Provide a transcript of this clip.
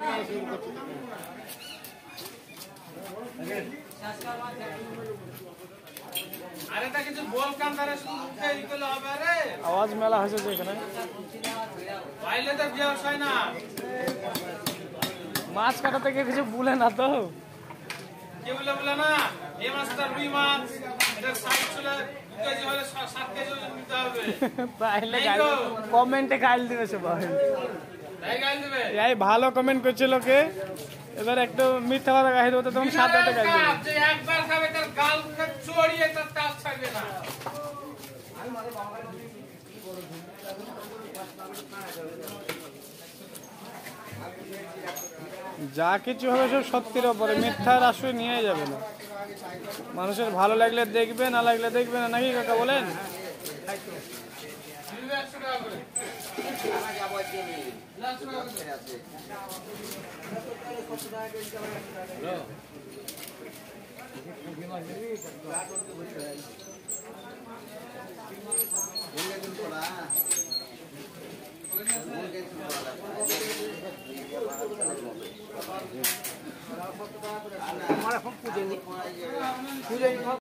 আওয়াজ মেলা হয়েছে এখানে মাছ কাটা থেকে কিছু বলে না তো কমেন্টে গাইল দিবে সবাই এই ভালো কমেন্ট করছিল কে এবার একটু মিথ্যা কথা গাইল দেবো তখন 7 হাতে গাইল দিবে একবার খাবে তার গাল চড়িয়ে তার তাল ছাড়বে না যা কিছু হবে সব সত্যির উপরে মিথ্যার আশ্রয় নিয়ে যাবে না মানুষের ভালো লাগলে দেখবে না লাগলে দেখবে না নাকি কাকা বলেন আমার এখন পুজো